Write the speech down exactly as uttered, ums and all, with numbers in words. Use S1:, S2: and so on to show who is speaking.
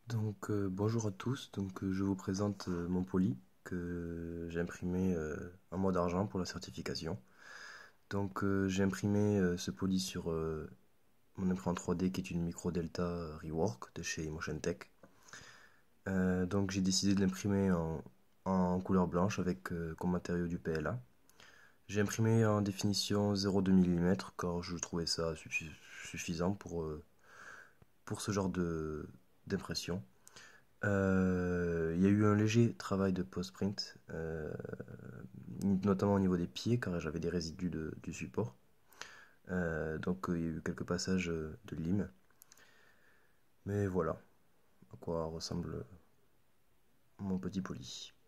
S1: Donc euh, bonjour à tous, donc euh, je vous présente euh, mon poly que j'ai imprimé euh, en mode argent pour la certification. Donc euh, j'ai imprimé euh, ce poly sur euh, mon imprimante trois D qui est une Micro Delta Rework de chez Motion Tech. Euh, donc j'ai décidé de l'imprimer en, en couleur blanche avec euh, comme matériau du P L A. J'ai imprimé en définition zéro virgule deux millimètres car je trouvais ça suffi- suffisant pour, euh, pour ce genre de d'impression. Euh, Il y a eu un léger travail de post-print, euh, notamment au niveau des pieds, car j'avais des résidus de- du support. Euh, donc euh, il y a eu quelques passages euh, de lime. Mais voilà à quoi ressemble mon petit poli.